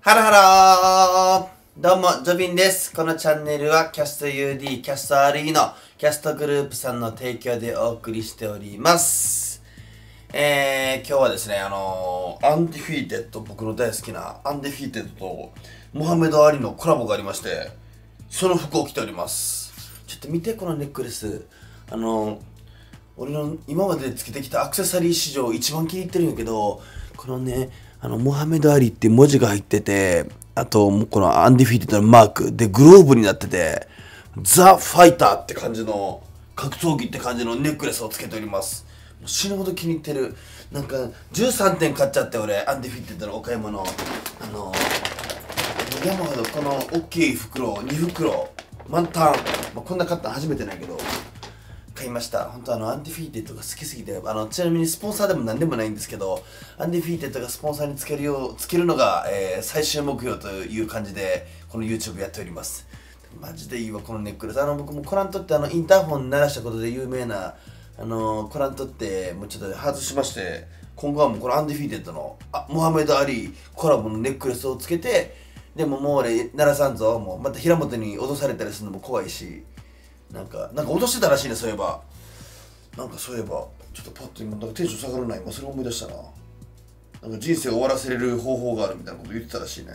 ハローハロー、どうも、ジョビンです。このチャンネルはキャスト UD、キャスト RE のキャストグループさんの提供でお送りしております。今日はですね、アンディフィーテッド、僕の大好きなアンディフィーテッドとモハメド・アリのコラボがありまして、その服を着ております。ちょっと見て、このネックレス。俺の今までつけてきたアクセサリー史上一番気に入ってるんやけど、このね、モハメド・アリっていう文字が入ってて、あと、このアンディフィーテッドのマークでグローブになってて、ザ・ファイターって感じの、格闘技って感じのネックレスをつけております。もう死ぬほど気に入ってる。なんか、13点買っちゃって俺、アンディフィーテッドのお買い物。山ほどこの大きい袋、2袋、満タン。こんな買ったの初めてないけど、買いました。本当アンディフィーテッドが好きすぎて、ちなみにスポンサーでも何でもないんですけど、アンディフィーテッドがスポンサーにつけるのが、最終目標という感じで、この YouTube やっております。マジでいいわ、このネックレス。僕もコラントってインターホン鳴らしたことで有名な、コラントってもうちょっと外しまして、今後はもうこのアンディフィーテッドの、モハメド・アリコラボのネックレスをつけて、でももう俺、鳴らさんぞ、もうまた平本に脅されたりするのも怖いし、なんか脅してたらしいね、そういえば。ちょっとパッと今、テンション下がらない。それ思い出したな。なんか人生を終わらせれる方法があるみたいなこと言ってたらしいね。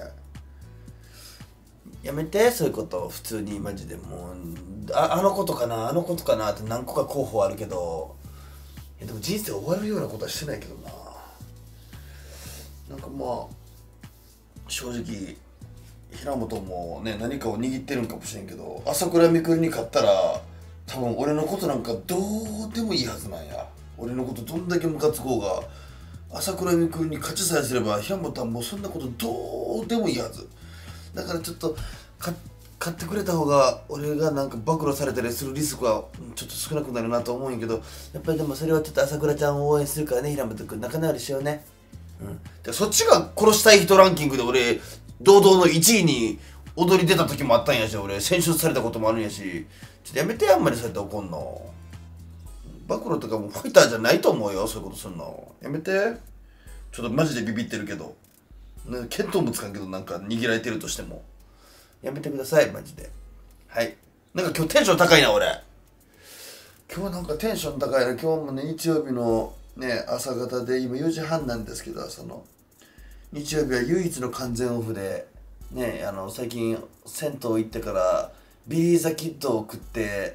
やめて、そういうこと。普通にマジでもう、あのことかなって何個か候補あるけど、いやでも人生終わるようなことはしてないけどな。なんか正直、平本もね、何かを握ってるんかもしれんけど、朝倉未来に勝ったら多分俺のことなんかどうでもいいはずなんや。俺のことどんだけムカつこうが、朝倉未来に勝ちさえすれば平本はもうそんなことどうでもいいはず。だからちょっと買ってくれた方が俺がなんか暴露されたりするリスクはちょっと少なくなるなと思うんやけど、やっぱりでもそれはちょっと朝倉ちゃんを応援するからね。平本君仲直りしようね。でそっちが殺したい人ランキングで俺堂々の1位に踊り出た時もあったんやし、俺選出されたこともあるんやし、ちょっとやめて、あんまりそうやって怒んの。暴露とかもファイターじゃないと思うよ、そういうことすんのやめて。ちょっとマジでビビってるけど、見当もつかんけど、なんか握られてるとしてもやめてください、マジで。はい。なんか今日テンション高いな、俺。今日なんかテンション高いな。今日もね、日曜日のね、朝方で、今4時半なんですけど、朝の。日曜日は唯一の完全オフで、ね、最近、銭湯行ってから、ビリー・ザ・キッドを食って、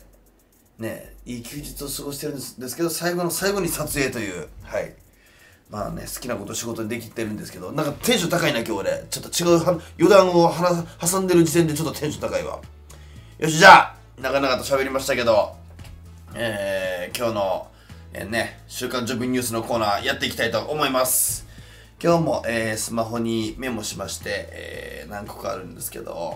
ね、いい休日を過ごしてるんですけど、最後の最後に撮影という、はい。好きなこと仕事にできてるんですけど、なんかテンション高いな、今日俺。ちょっと違う余談を挟んでる時点でちょっとテンション高いわ。よし、じゃあ、長々と喋りましたけど、今日の、週刊ジョブニュースのコーナーやっていきたいと思います。今日も、スマホにメモしまして、何個かあるんですけど、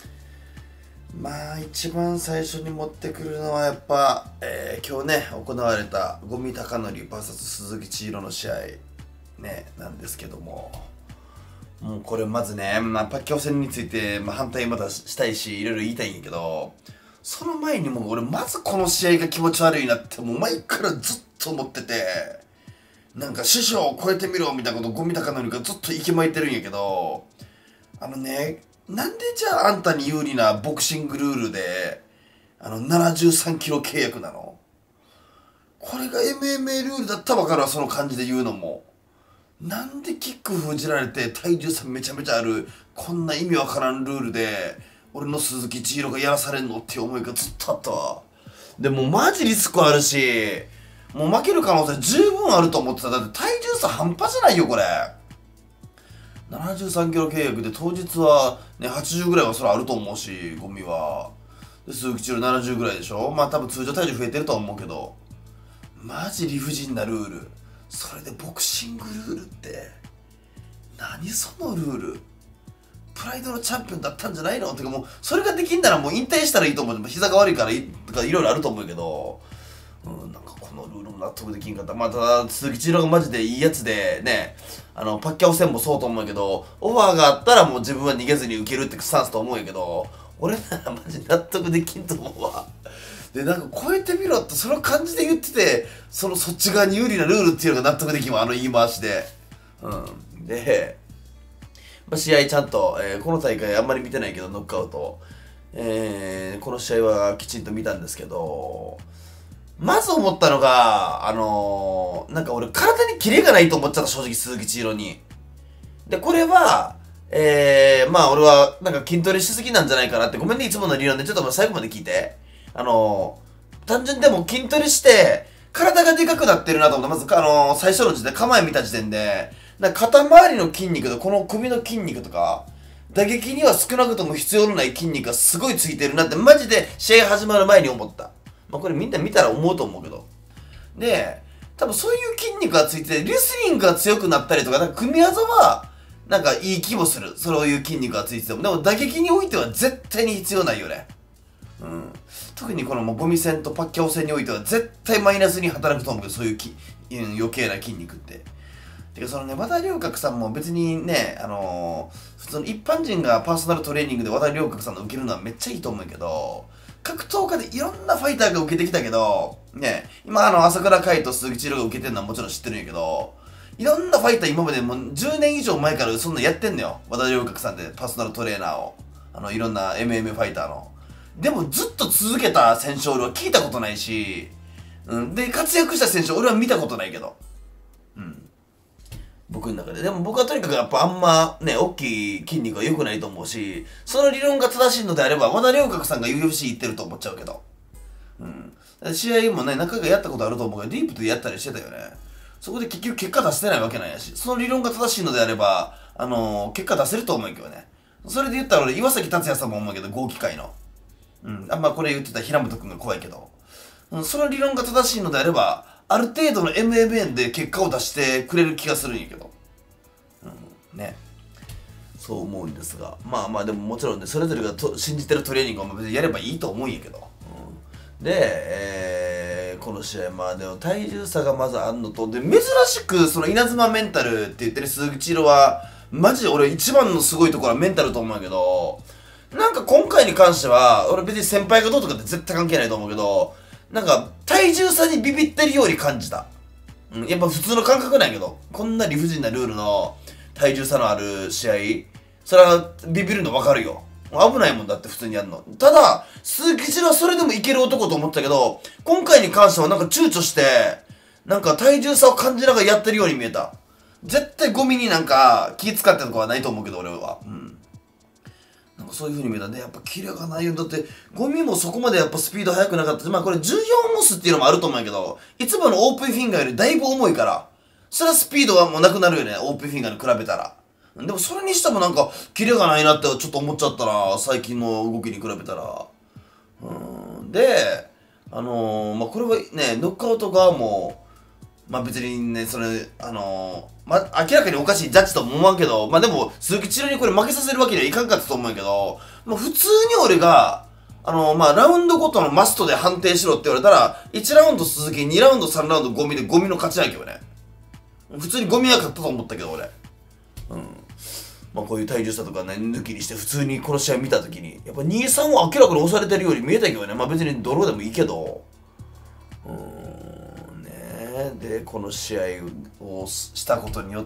一番最初に持ってくるのはやっぱ、今日ね、行われた五味隆典 VS 鈴木千尋の試合、ね、なんですけども、もうこれまずね、パッキャオ戦について、反対またしたいし、いろいろ言いたいんやけど、その前にもう俺まずこの試合が気持ち悪いなってもう前からずっと思ってて、なんか師匠を超えてみろみたいなことを五味隆典がずっと息巻いてるんやけど、なんでじゃああんたに有利なボクシングルールで73キロ契約なの？これが MMA ルールだったら分かるわ、その感じで言うのも。なんでキック封じられて体重差めちゃめちゃあるこんな意味わからんルールで俺の鈴木千尋がやらされんのっていう思いがずっとあったわ。でもマジリスクあるし、もう負ける可能性十分あると思ってた。だって体重差半端じゃないよこれ。73キロ契約で当日はね80ぐらいはそれあると思うし、ゴミは。で鈴木千尋70ぐらいでしょ。多分通常体重増えてるとは思うけど、マジ理不尽なルール。それでボクシングルールって何そのルール。プライドのチャンピオンだったんじゃないのってか、もうそれができんならもう引退したらいいと思う。膝が悪いからとかいろいろあると思うけど、なんかこのルールも納得できんかった。ただ鈴木千尋がマジでいいやつでね、パッキャオ戦もそうと思うんやけど、オファーがあったらもう自分は逃げずに受けるってスタンスと思うんやけど、俺ならマジ納得できんと思うわ。で、なんか超えてみろってその感じで言ってて、そっち側に有利なルールっていうのが納得できんわ、言い回しで。で、 試合ちゃんと、この大会あんまり見てないけど、ノックアウト。この試合はきちんと見たんですけど、まず思ったのが、なんか俺体にキレがないと思っちゃった、正直鈴木千尋に。で、これは、まあ俺はなんか筋トレしすぎなんじゃないかなって、ごめんね、いつもの理論でちょっと最後まで聞いて。単純にでも筋トレして、体がでかくなってるなと思って、まず最初の時点で、構え見た時点で、なんか肩周りの筋肉とこの首の筋肉とか、打撃には少なくとも必要のない筋肉がすごいついてるなって、マジで試合始まる前に思った。まあこれみんな見たら思うと思うけど。で、多分そういう筋肉がついてて、レスリングが強くなったりとか、なんか組み技は、なんかいい気もする。そういう筋肉がついてても。でも打撃においては絶対に必要ないよね。うん。特にこのゴミ戦とパッキャオ戦においては絶対マイナスに働くと思うけど、そういう余計な筋肉って。てかそのね、和田良覚さんも別にね、普通の一般人がパーソナルトレーニングで和田良覚さんの受けるのはめっちゃいいと思うけど、格闘家でいろんなファイターが受けてきたけど、ね、今朝倉海と鈴木千尋が受けてるのはもちろん知ってるんやけど、いろんなファイター今までもう10年以上前からそんなやってんのよ。和田良覚さんでパーソナルトレーナーを。いろんな MMA ファイターの。でもずっと続けた選手俺は聞いたことないし、うん。で、活躍した選手俺は見たことないけど。うん。僕の中で。でも僕はとにかくやっぱあんまね、大きい筋肉は良くないと思うし、その理論が正しいのであれば、和田良覚さんが UFC 行ってると思っちゃうけど。うん。試合もね、中がやったことあると思うけど、ディープでやったりしてたよね。そこで結局結果出してないわけないやし、その理論が正しいのであれば、結果出せると思うけどね。それで言ったら俺、岩崎達也さんも思うけど、合気会の。うん。あんまこれ言ってた平本くんが怖いけど。うん、その理論が正しいのであれば、ある程度の MMA で結果を出してくれる気がするんやけど。うん。ね。そう思うんですが。まあまあでももちろんね、それぞれが信じてるトレーニングを別にやればいいと思うんやけど。うん、で、この試合、まあでも体重差がまずあんのと、で、珍しくその稲妻メンタルって言ってる鈴木千尋は、マジで俺一番のすごいところはメンタルと思うんやけど、なんか今回に関しては、俺別に先輩がどうとかって絶対関係ないと思うけど、なんか体重差にビビってるように感じた。うん、やっぱ普通の感覚なんやけど、こんな理不尽なルールの体重差のある試合、それはビビるの分かるよ。危ないもんだって普通にやるの。ただ、鈴木千尋はそれでもいける男と思ったけど、今回に関してはなんか躊躇して、なんか体重差を感じながらやってるように見えた。絶対ゴミになんか気使ってるとかはないと思うけど、俺は。うん。なんかそういう風に見えたね。やっぱキレがないよ。だって、ゴミもそこまでやっぱスピード速くなかったし、まあこれ14オスっていうのもあると思うんやけど、いつものオープンフィンガーよりだいぶ重いから、それはスピードはもうなくなるよね、オープンフィンガーに比べたら。でもそれにしてもなんか、キレがないなってちょっと思っちゃったな、最近の動きに比べたら。で、まあこれはね、ノックアウト側も、まあ別にね、それ、まあ明らかにおかしいジャッジとも思わんけど、まあでも、鈴木千尋にこれ負けさせるわけにはいかんかったと思うんやけど、まあ普通に俺が、まあラウンドごとのマストで判定しろって言われたら、1ラウンド鈴木、2ラウンド、3ラウンドゴミでゴミの勝ちやけどね。普通にゴミは勝ったと思ったけど俺。うん。まあこういう体重差とかね、抜きにして普通にこの試合見たときに、やっぱ2、3は明らかに押されてるように見えたけどね。まあ別にドローでもいいけど。で、この試合をしたことによって、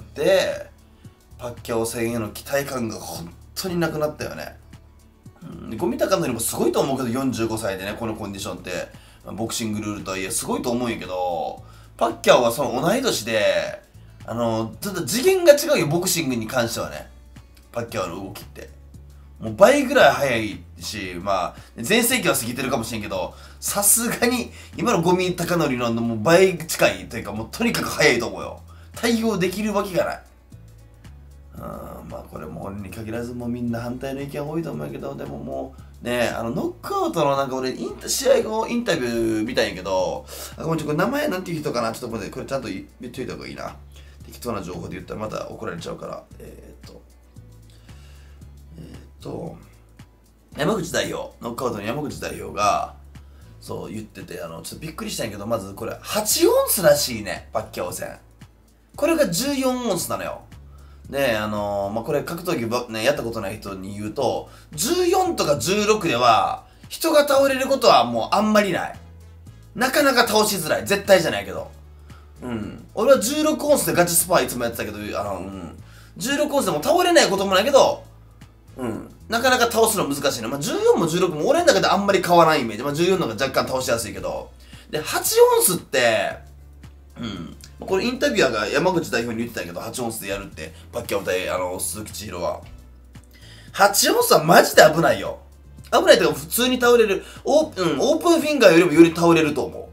パッキャオ戦への期待感が本当になくなったよね。ゴミ高のにもすごいと思うけど、45歳でね、このコンディションって、ボクシングルールとはいえすごいと思うんやけど、パッキャオはその同い年で、ちょっと次元が違うよ、ボクシングに関してはね。パッキャオの動きって。もう倍ぐらい速いし、まあ、全盛期は過ぎてるかもしれんけど、さすがに、今のゴミ高則のもう倍近いというか、もうとにかく速いと思うよ。対応できるわけがない。まあこれも俺に限らずもうみんな反対の意見多いと思うけど、でももう、ねノックアウトのなんか俺、試合後インタビュー見たんやけど、ごめん、これ名前なんていう人かな、ちょっと待って、これちゃんと言っといた方がいいな。適当な情報で言ったらまた怒られちゃうから。山口代表、ノックアウトの山口代表が、そう言ってて、ちょっとびっくりしたんやけど、まずこれ、8オンスらしいね、パッキャオ戦。これが14オンスなのよ。で、まあ、これ格闘技ね、やったことない人に言うと、14とか16では、人が倒れることはもうあんまりない。なかなか倒しづらい。絶対じゃないけど。うん。俺は16オンスでガチスパーいつもやってたけど、 16オンスでも倒れないこともないけど、なかなか倒すの難しいの。まあ、14も16も俺の中であんまり変わらんイメージ。まあ、14の方が若干倒しやすいけど。で、8オンスって、これインタビュアーが山口代表に言ってたんやけど、8オンスでやるって、パッキャオ対、鈴木千尋は。8オンスはマジで危ないよ。危ないというか、普通に倒れる。オープンフィンガーよりもより倒れると思う。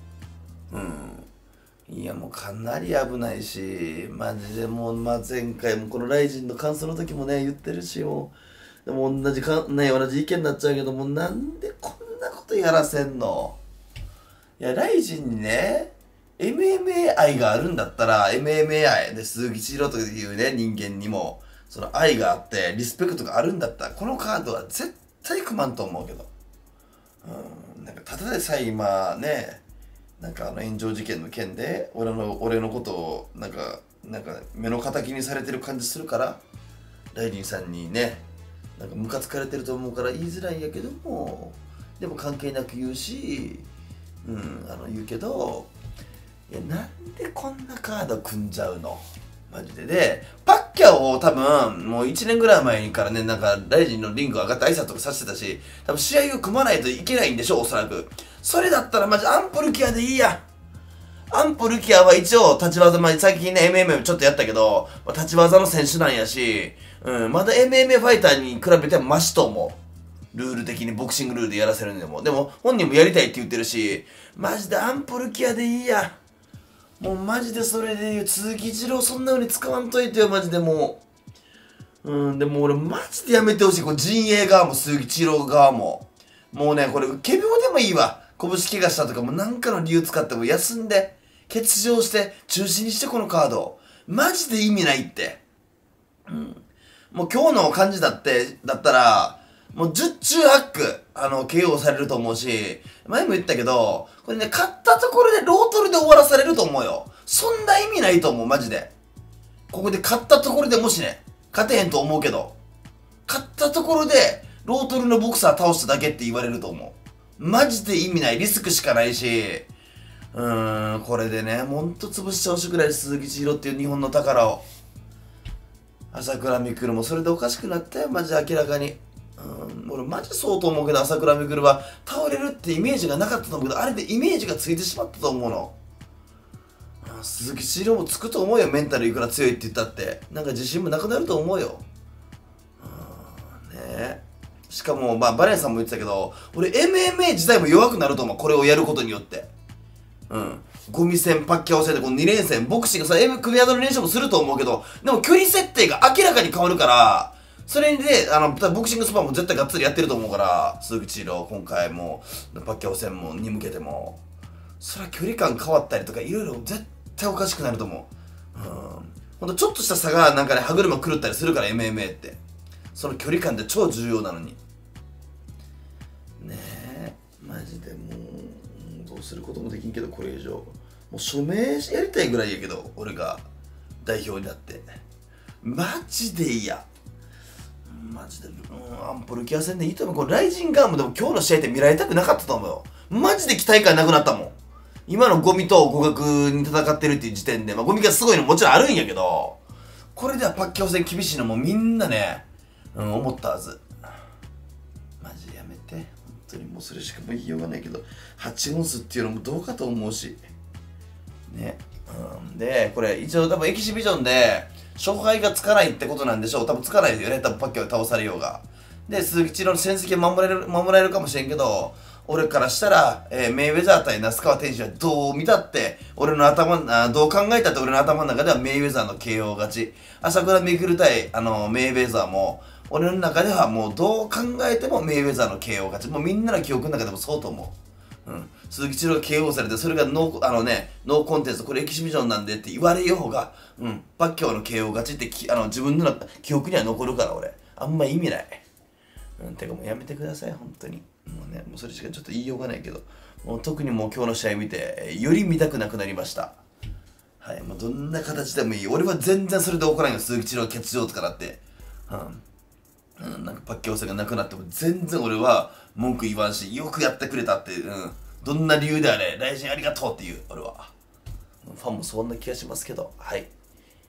いや、もうかなり危ないし、マジでもう、まあ、前回もこのライジンの感想の時もね、言ってるし、もう、でも同じ意見になっちゃうけども、なんでこんなことやらせんの？いや、ライジンにね、MMA 愛があるんだったら、MMA 愛で鈴木千尋というね、人間にも、その愛があって、リスペクトがあるんだったら、このカードは絶対組まんと思うけど。なんか、ただでさえ今ね、なんか炎上事件の件で、俺のことを、なんか目の敵にされてる感じするから、ライジンさんにね、なんかムカつかれてると思うから言いづらいんやけども、でも関係なく言うし、言うけど、いや、なんでこんなカード組んじゃうのマジで。で、パッキャオを多分、もう1年ぐらい前からね、なんか、ライジンのリング上がって挨拶とかさせてたし、多分試合を組まないといけないんでしょ、おそらく。それだったらマジアンポルキアでいいや。アンポルキアは一応、立ち技、最近ね、MMA ちょっとやったけど、立ち技の選手なんやし、まだ MMA ファイターに比べてもマシと思う。ルール的にボクシングルールでやらせるんでも。でも、本人もやりたいって言ってるし、マジでアンポルキアでいいや。もうマジでそれで言う、鈴木一郎そんな風に使わんといてよ、マジでもう。でも俺マジでやめてほしい。これ陣営側も鈴木一郎側も。もうね、これ、仮病でもいいわ。拳怪我したとかもなんかの理由使っても休んで、欠場して、中止にしてこのカード。マジで意味ないって。もう今日の感じだったら、もう10中8区、KO されると思うし、前も言ったけど、これね、勝ったところでロートルで終わらされると思うよ。そんな意味ないと思う、マジで。ここで勝ったところでもしね、勝てへんと思うけど、勝ったところで、ロートルのボクサー倒しただけって言われると思う。マジで意味ない。リスクしかないし、これでね、ほんと潰してほしいくらい鈴木千尋っていう日本の宝を。朝倉未来もそれでおかしくなったよ、マジ明らかに。俺マジそうと思うけど、朝倉未来は倒れるってイメージがなかったと思うけど、あれでイメージがついてしまったと思うの。鈴木千尋もつくと思うよ、メンタルいくら強いって言ったって。なんか自信もなくなると思うよ。ねえ。しかも、バレンさんも言ってたけど、俺 MMA 自体も弱くなると思う、これをやることによって。ゴミ戦、パッキャオ戦でこの2連戦、ボクシングさ、組技の練習もすると思うけど、でも距離設定が明らかに変わるから、それで、ボクシングスパも絶対がっつりやってると思うから、鈴木千尋、今回も、パッキャオ戦も、に向けても、それは距離感変わったりとか、いろいろ絶対おかしくなると思う。ほんとちょっとした差がなんかね、歯車狂ったりするから、MMA って。その距離感って超重要なのに。ねえ、マジでもう、どうすることもできんけど、これ以上。もう署名やりたいぐらいやけど、俺が代表になって。マジで嫌。マジで、アンポルキア戦でいいと思う。このライジンガーもでも今日の試合って見られたくなかったと思うよ。マジで期待感なくなったもん。今のゴミと互角に戦ってるっていう時点で、ゴミがすごいのもちろんあるんやけど、これではパッキャオ戦厳しいのもみんなね、思ったはず。マジやめて。本当にもうそれしかもう言いようがないけど、8オンスっていうのもどうかと思うし。ね。で、これ一応多分エキシビジョンで、勝敗がつかないってことなんでしょう。多分つかないですよね。多分パッキャオで倒されようが。で、鈴木千尋の戦績は守られるかもしれんけど、俺からしたら、メイウェザー対那須川天心はどう見たって、どう考えたって俺の頭の中ではメイウェザーの KO 勝ち。朝倉未来対、メイウェザーも、俺の中ではもうどう考えてもメイウェザーの KO 勝ち。もうみんなの記憶の中でもそうと思う。鈴木千尋が KO されて、それがノーコンテンツ、これエキシビジョンなんでって言われようが、パッキャオの KO 勝ちって自分の記憶には残るから俺。あんま意味ない。てかもうやめてください、本当に。もうね、もうそれしかちょっと言いようがないけど、もう特にもう今日の試合見て、より見たくなくなりました。はい、もうどんな形でもいい。俺は全然それで怒らんよ、鈴木千尋欠場とかだって。なんかパッキャオ戦がなくなっても全然俺は文句言わんし、よくやってくれたって、どんな理由であれ、ライジンありがとうっていう、俺は。ファンもそんな気がしますけど、はい。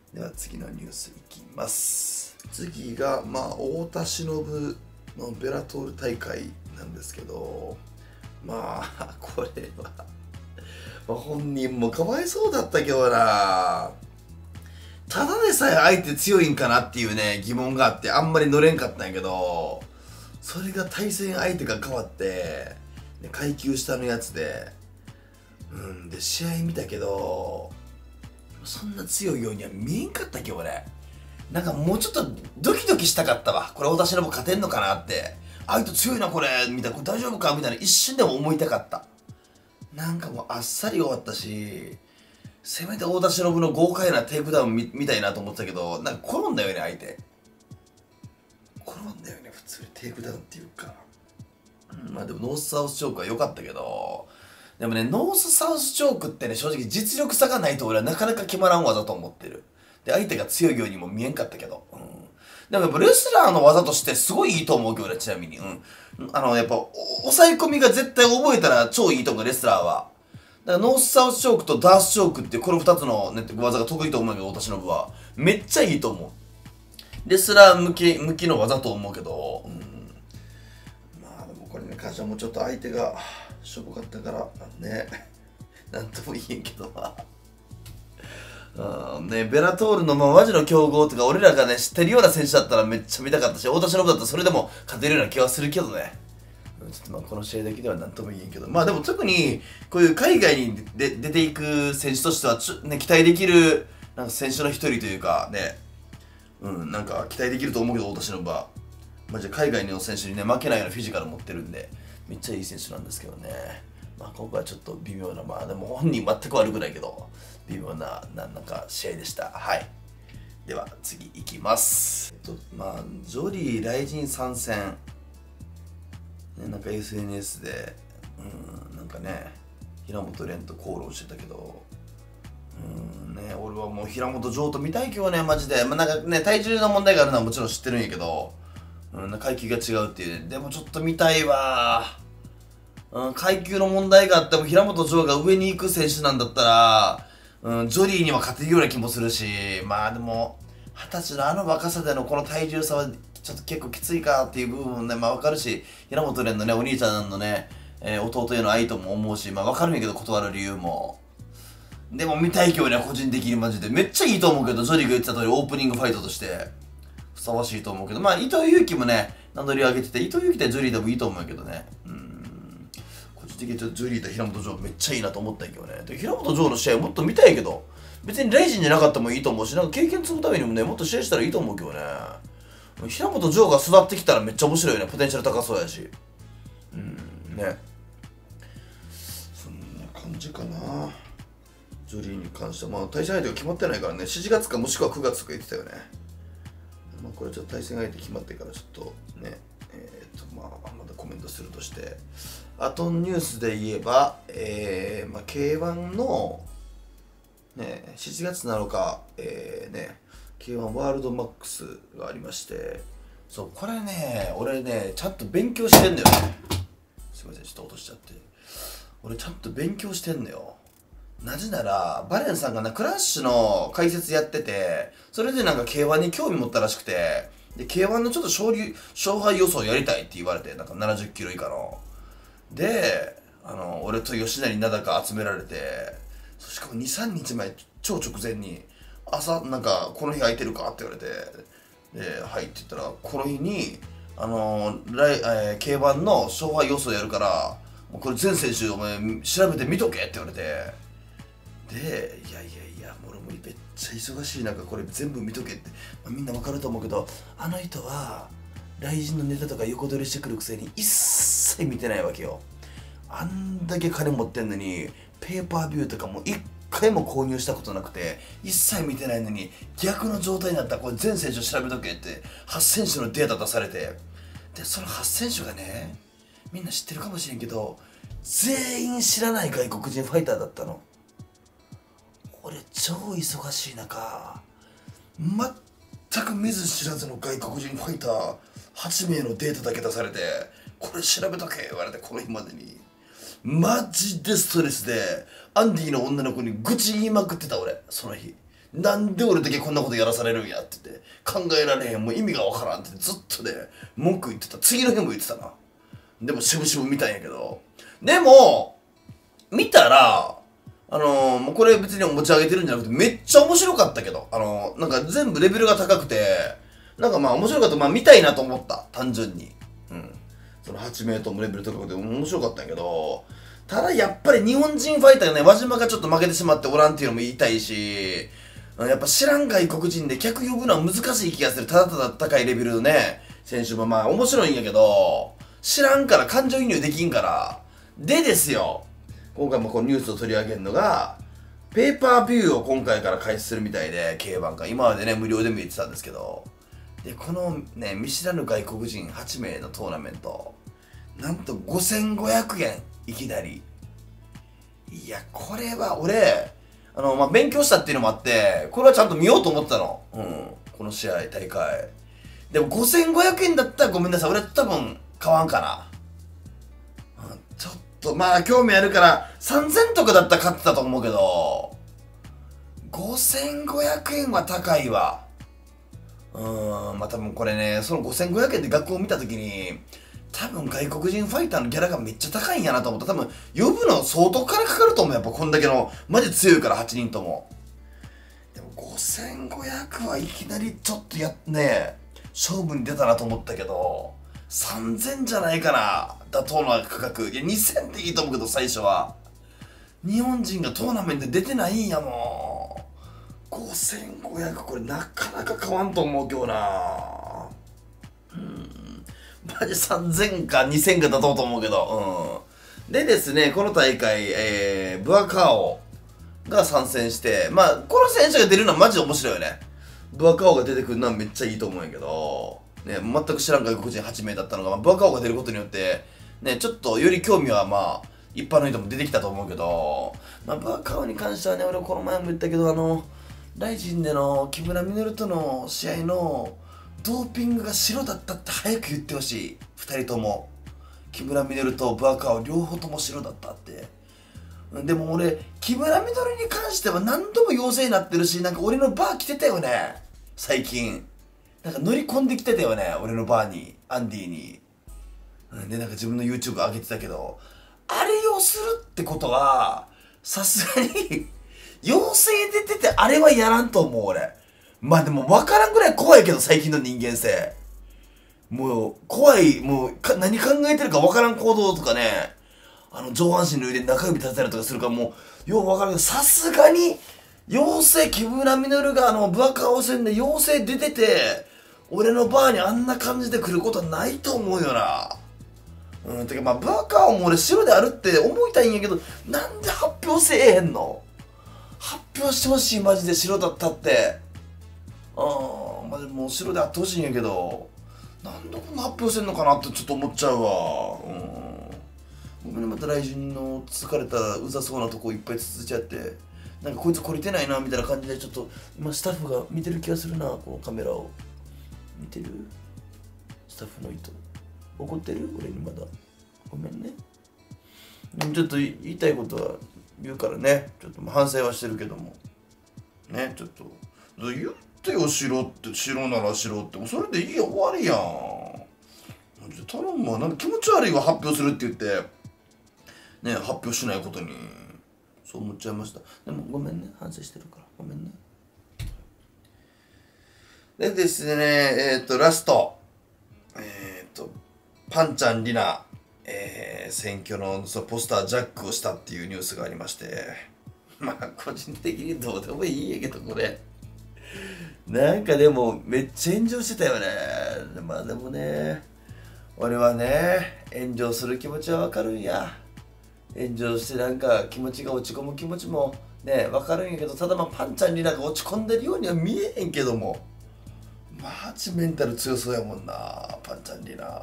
では次のニュースいきます。次が太田忍のベラトール大会なんですけど、これは本人もかわいそうだったけどな。ただでさえ相手強いんかなっていうね疑問があってあんまり乗れんかったんやけど、それが対戦相手が変わって階級下のやつでで試合見たけどそんな強いようには見えんかったっけ俺。なんかもうちょっとドキドキしたかったわ。これ私のも勝てんのかなって、相手強いなこれみたいな、これ大丈夫かみたいな一瞬でも思いたかった。なんかもうあっさり終わったし、せめて太田忍の豪快なテイクダウン見たいなと思ってたけど、なんか転んだよね相手。転んだよね普通にテイクダウンっていうか。でもノースサウスチョークは良かったけど、でもねノースサウスチョークってね正直実力差がないと俺はなかなか決まらん技と思ってる。で相手が強いようにも見えんかったけど、でもやっぱレスラーの技としてすごいいいと思うけどね。ちなみにやっぱ抑え込みが絶対覚えたら超いいと思うレスラーは。だからノースサウスチョークとダースチョークってこの2つの、ね、技が得意と思うけど、太田忍はめっちゃいいと思う。レスラー向きの技と思うけど、でもこれねカジャもちょっと相手がしょぼかったからねなんとも言えんけどベラトールのマジの強豪とか俺らがね知ってるような選手だったらめっちゃ見たかったし、太田忍だったらそれでも勝てるような気はするけどね。ちょっとこの試合だけではなんとも言えんけど、でも特にこういう海外に出ていく選手としてはね、期待できるなんか選手の一人というかね、なんか期待できると思うけど、太田忍はマジで海外の選手にね負けないようなフィジカル持ってるんでめっちゃいい選手なんですけどね。今回はちょっと微妙な、でも本人全く悪くないけど微妙ななんか試合でした。はい。では次いきます。ジョリー雷神参戦、なんか SNS でなんかね平本蓮と口論してたけど、俺はもう平本譲と見たいけどねマジで。なんかね体重の問題があるのはもちろん知ってるんやけど、階級が違うっていう、でもちょっと見たいわ。階級の問題があっても平本譲が上に行く選手なんだったら、ジョリーには勝てるような気もするし、でも20歳のあの若さでのこの体重差はちょっと結構きついかっていう部分もね分かるし、平本蓮のねお兄ちゃんのね、弟への愛とも思うし、分かるんやけど断る理由も。でも見たいけどね個人的にマジでめっちゃいいと思うけど、ジョリーが言ってた通りオープニングファイトとしてふさわしいと思うけど、伊藤有希もね名乗りを上げてて、伊藤有希ってジョリーでもいいと思うけどね。個人的にちょっとジョリーと平本譲めっちゃいいなと思ったんやけどね。で平本譲の試合もっと見たいけど、別に雷神じゃなかったもいいと思うし、なんか経験積むためにもねもっと試合したらいいと思うけどね。平本譲が育ってきたらめっちゃ面白いよね。ポテンシャル高そうやし。ね、そんな感じかな。ジョリーに関しては対戦相手が決まってないからね、7月かもしくは9月とか言ってたよね。これちょっと対戦相手決まってからちょっとねまだコメントするとして、あとニュースで言えばK1 のね7月7日K1 ワールドマックスがありまして、そうこれね俺ねちゃんと勉強してんだよね。すいませんちょっと落としちゃって。俺ちゃんと勉強してんのよ。なぜならバレンさんがクラッシュの解説やってて、それでなんか K1 に興味持ったらしくて、で K1 のちょっと勝敗予想やりたいって言われて、なんか70キロ以下ので俺と吉成名高集められて、しかも 2,3 日前超直前に朝なんかこの日空いてるかって言われて、ではいって言ったらこの日にK1 の勝敗予想やるからもうこれ全選手お前調べて見とけって言われて、でいや俺もめっちゃ忙しい中これ全部見とけって、みんなわかると思うけど、あの人は雷神のネタとか横取りしてくるくせに一切見てないわけよ。あんだけ金持ってんのにペーパービューとかも一回も購入したことなくて一切見てないのに、逆の状態になったらこれ全選手調べとけって8選手のデータ出されて、でその8選手がねみんな知ってるかもしれんけど全員知らない外国人ファイターだったの。俺超忙しい中全く見ず知らずの外国人ファイター8名のデータだけ出されて、これ調べとけ言われて、この日までにマジでストレスでアンディの女の子に愚痴言いまくってた俺その日。 なんで俺だけこんなことやらされるんやって言って考えられへん、もう意味がわからんってずっとね文句言ってた。次の日も言ってたな。でもしぶしぶ見たんやけど、でも見たらもうこれ別に持ち上げてるんじゃなくてめっちゃ面白かったけど、なんか全部レベルが高くて、なんかまあ面白かった。まあ見たいなと思った、単純に。その8名ともレベル高くて面白かったんやけど、ただやっぱり日本人ファイターがね、輪島がちょっと負けてしまっておらんっていうのも言いたいし、やっぱ知らん外国人で客呼ぶのは難しい気がする。ただただ高いレベルのね、選手もまあ面白いんやけど、知らんから感情移入できんから。でですよ、今回もこのニュースを取り上げるのが、ペーパービューを今回から開始するみたいで、K1が今までね、無料でも言ってたんですけど、で、このね、見知らぬ外国人8名のトーナメント、なんと5500円、いきなり。いや、これは俺、まあ、勉強したっていうのもあって、これはちゃんと見ようと思ってたの。この試合、大会。でも5500円だったらごめんなさい、俺多分買わんかな。ちょっと、まあ興味あるから、3000とかだったら買ってたと思うけど、5500円は高いわ。まあ多分これね、その5500円で学校を見たときに、多分外国人ファイターのギャラがめっちゃ高いんやなと思った。多分呼ぶの相当金かかると思う。やっぱこんだけのマジ強いから8人とも。でも5500はいきなりちょっとね勝負に出たなと思ったけど、3000じゃないかな、妥当な価格。いや2000でいいと思うけど、最初は日本人がトーナメントで出てないんやもん。5500、これなかなか買わんと思う今日な。マジ3000か2000かだと思うけど、でですね、この大会、ブアカーオが参戦して、まあ、この選手が出るのはマジで面白いよね。ブアカーオが出てくるのはめっちゃいいと思うんやけど、ね、全く知らん外国人8名だったのが、まあ、ブアカーオが出ることによって、ね、ちょっとより興味はまあ、一般の人も出てきたと思うけど、まあ、ブアカーオに関してはね、俺この前も言ったけど、ライジンでの木村稔との試合の、ドーピングが白だったって早く言ってほしい。2人とも木村稔とブアカーオ両方とも白だったって。でも俺木村稔に関しては何度も陽性になってるし、なんか俺のバー来てたよね最近。なんか乗り込んできてたよね、俺のバーに、アンディに。でなんか自分の YouTube 上げてたけど、あれをするってことはさすがに陽性出ててあれはやらんと思う俺。まあでも分からんぐらい怖いけど、最近の人間性。もう怖い、もう何考えてるか分からん行動とかね、上半身の腕に中指立てたりとかするから、もうよう分からんけど、さすがに陽性、木村稔がブアカーオ戦で陽性出てて、俺のバーにあんな感じで来ることはないと思うよな。てかまあブアカーオも俺白であるって思いたいんやけど、なんで発表せえへんの。発表してほしい、マジで白だったって。まあでも白であってほしいんやけど、なんでこんな発表せんのかなってちょっと思っちゃうわ。ごめんね、また来人の疲れたうざそうなとこいっぱい続いちゃって、なんかこいつ懲りてないなみたいな感じで、ちょっと今スタッフが見てる気がするな。このカメラを見てるスタッフの人怒ってる俺にまだ。ごめんね。ちょっと言いたいことは言うからね、ちょっと反省はしてるけどもね、ちょっと言ってよ、白って、白なら白って、もうそれでいいよ、終わりやん。頼むわ。なんか気持ち悪いわ、発表するって言ってね、発表しないことに。そう思っちゃいました。でもごめんね、反省してるからごめんね。でですね、ラストパンちゃんリナ、選挙のそのポスタージャックをしたっていうニュースがありまして、まあ個人的にどうでもいいんやけど、これなんかでもめっちゃ炎上してたよね。まあでもね、俺はね、炎上する気持ちはわかるんや。炎上してなんか気持ちが落ち込む気持ちもね、わかるんやけど、ただまあパンちゃんになんか落ち込んでるようには見えへんけども、マジメンタル強そうやもんな、パンちゃんにな。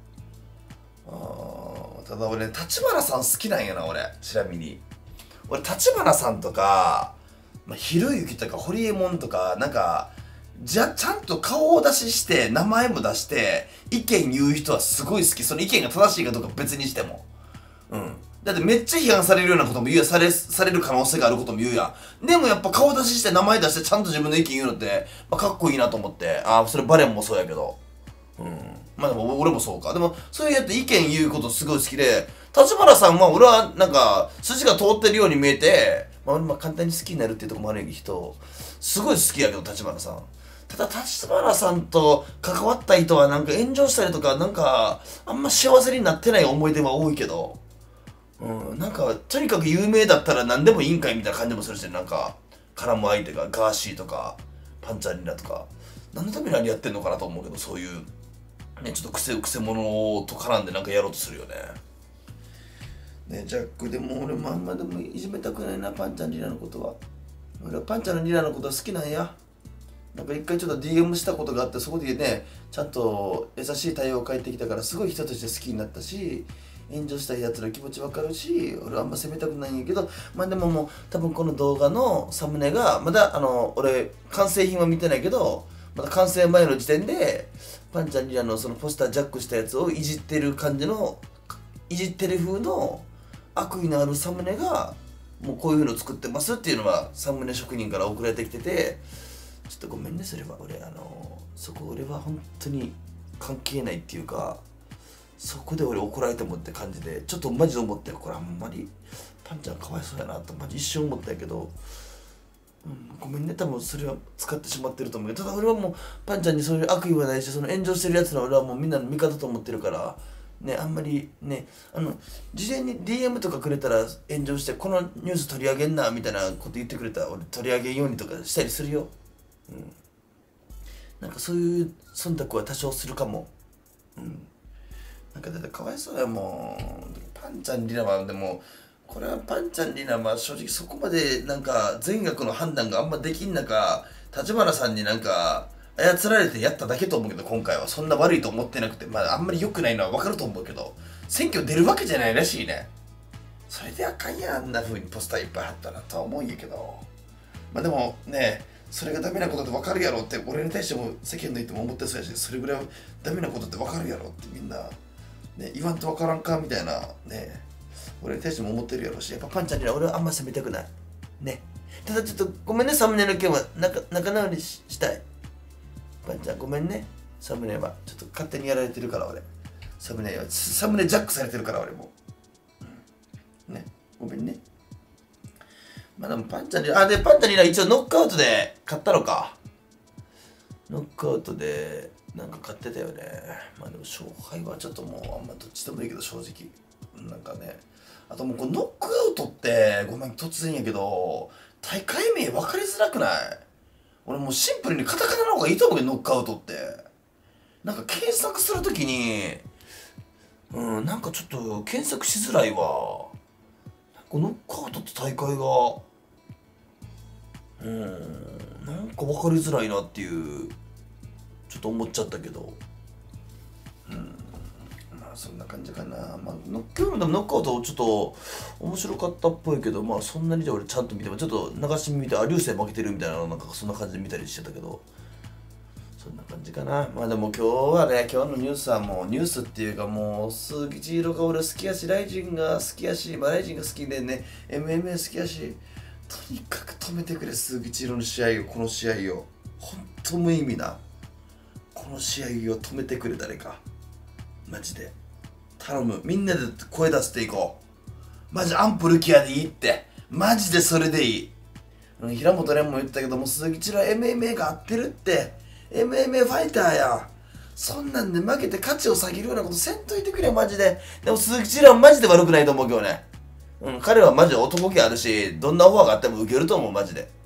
ただ俺ね、立花さん好きなんやな、俺。ちなみに俺立花さんとか、ひろゆきとかホリエモンとか、なんかちゃんと顔を出して名前も出して意見言う人はすごい好き。その意見が正しいかどうか別にしても。 だってめっちゃ批判されるようなことも言うやされる可能性があることも言うやん。でもやっぱ顔出しして名前出してちゃんと自分の意見言うのって、まあ、かっこいいなと思って。それバレンもそうやけど。まあでも俺もそうか。でもそういうやって意見言うことすごい好きで、立花さんは俺はなんか筋が通ってるように見えて、まあ俺簡単に好きになるっていうところもある人、すごい好きやけど立花さん。ただ立花さんと関わった人はなんか炎上したりとか、なんかあんま幸せになってない思い出は多いけど、なんかとにかく有名だったら何でもいいんかいみたいな感じもするし、なんか絡む相手がガーシーとかパンチャーリラとか、何のために何やってんのかなと思うけど、そういうね、ちょっとくせ者と絡んでなんかやろうとするよね。ね、ジャックでも俺もあんまでもいじめたくないな、パンチャーリラのことは。俺はパンチャーのリラのことは好きなんや。なんか一回ちょっと DM したことがあって、そこでね、ちゃんと優しい対応を返ってきたから、すごい人として好きになったし、炎上したやつの気持ちわかるし、俺はあんま責めたくないんやけど、まあでももう多分この動画のサムネが、まだ俺完成品は見てないけど、まだ完成前の時点で、パンチャーリラのそのポスタージャックしたやつをいじってる感じの、いじってる風の悪意のあるサムネが、もうこういうの作ってますっていうのはサムネ職人から送られてきてて、ちょっとごめんね、それは俺そこ俺は本当に関係ないっていうか、そこで俺怒られてもって感じで、ちょっとマジで思ったよ。これあんまりパンちゃんかわいそうやなとマジ一瞬思ったんやけど、ごめんね、多分それは使ってしまってると思うけど、ただ俺はもうパンちゃんにそういう悪意はないし、その炎上してるやつの俺はもうみんなの味方と思ってるからね、あんまりね、事前に DM とかくれたら炎上してこのニュース取り上げんなみたいなこと言ってくれたら俺取り上げんようにとかしたりするよ。なんかそういう忖度は多少するかも。なんかだってかわいそうやもん。パンちゃんリナはでも、これはパンちゃんリナは正直そこまでなんか善悪の判断があんまできん中、立花さんになんか操られてやっただけと思うけど、今回はそんな悪いと思ってなくて、まああんまり良くないのは分かると思うけど、選挙出るわけじゃないらしいね。それであかんやん、あんな風にポスターいっぱい貼ったらとは思うんやけど、まあでもね、それがダメなことって分かるやろって俺に対しても世間の人も思ってそうやし、それぐらいダメなことって分かるやろってみんなね、言わんと分からんかみたいなね、俺に対しても思ってるやろし、やっぱパンちゃんには俺はあんま責めたくないね。ただちょっとごめんね、サムネの件は仲直りしたい。パンちゃんごめんね、サムネはちょっと勝手にやられてるから俺、サムネジャックされてるから俺も、ね、ごめんね。まあでもパンちゃんに、パンちゃんには一応ノックアウトで勝ったのか。ノックアウトでなんか勝ってたよね。まあでも勝敗はちょっともうあんまどっちでもいいけど、正直なんかね、あともうこのノックアウトってごめん突然やけど大会名分かりづらくない？俺もうシンプルにカタカナの方がいいと思うけど、ノックアウトってなんか検索するときになんかちょっと検索しづらいわ。ノックアウトって大会がなんか分かりづらいなっていうちょっと思っちゃったけど、まあそんな感じかな。まあノックアウトちょっと面白かったっぽいけど、まあそんなにで俺ちゃんと見てもちょっと流し見て、流星負けてるみたいな、なんかそんな感じで見たりしてたけど、そんな感じかな。まあでも今日はね、今日のニュースはもうニュースっていうか、もう鈴木千尋が俺好きやし、ライジンが好きやし、ライジンが好きでね、 MMA 好きやし、とにかく止めてくれ、鈴木千尋の試合を、この試合を本当無意味なこの試合を止めてくれ、誰かマジで頼む。みんなで声出していこう。マジアンプルキアでいいって、マジでそれでいい。平本蓮も言ったけども、鈴木千尋は MMA が合ってるって、MMA ファイターや。そんなんで負けて価値を下げるようなことせんといてくれ、マジで。でも鈴木千尋はマジで悪くないと思うけどね。彼はマジで男気あるし、どんなオファーがあっても受けると思う、マジで。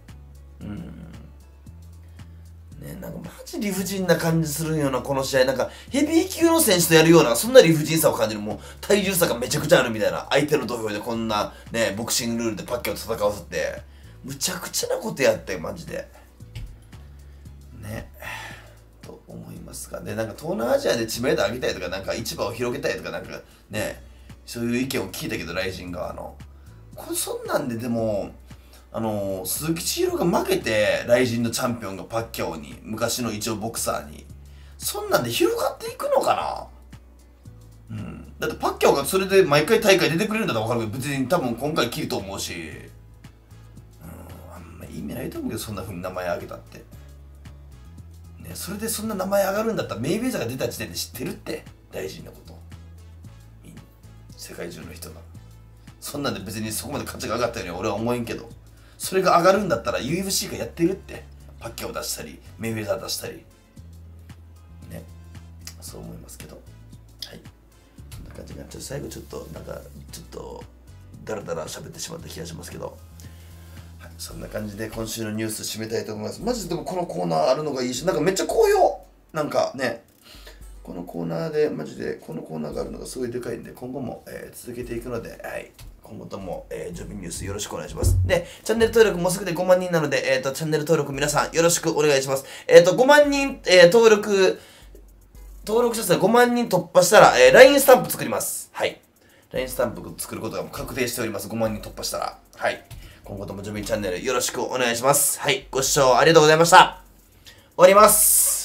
ね、なんかマジ理不尽な感じするような、この試合。なんかヘビー級の選手とやるような、そんな理不尽さを感じる。もう体重差がめちゃくちゃあるみたいな。相手の土俵でこんなね、ボクシングルールでパッキャを戦わせて、むちゃくちゃなことやって、マジで。ね。と思いますが。で、なんか東南アジアで知名度上げたいとか、なんか市場を広げたいとか、なんかね、そういう意見を聞いたけど、ライジン側の。そんなんで、でも、鈴木千尋が負けて、ライジンのチャンピオンがパッキャオに、昔の一応ボクサーに。そんなんで広がっていくのかな。 だってパッキャオがそれで毎回大会出てくれるんだったら分かるけど、別に多分今回切ると思うし、あんま意味ないと思うけど、そんな風に名前挙げたって。ね、それでそんな名前上がるんだったらメイウェザーが出た時点で知ってるって、大事なこと。世界中の人が。そんなんで別にそこまで価値が上がったように俺は思えんけど、それが上がるんだったら UFC がやってるって、パッキャオ出したり、メイウェザー出したり。ね、そう思いますけど。はい。こんな感じが、最後ちょっと、だらだら喋ってしまった気がしますけど。はい、そんな感じで今週のニュース締めたいと思います。マジででもこのコーナーあるのがいいし、なんかめっちゃ好評なんかね、このコーナーで、マジでこのコーナーがあるのがすごいでかいんで、今後も、続けていくので、はい。今後とも、ジョビニュースよろしくお願いします。で、チャンネル登録もうすぐで5万人なので、チャンネル登録皆さんよろしくお願いします。5万人、登録者数が5万人突破したら、LINE スタンプ作ります。はい。LINE スタンプ作ることが確定しております。5万人突破したら。はい。今後ともジョビンチャンネルよろしくお願いします。はい。ご視聴ありがとうございました。終わります。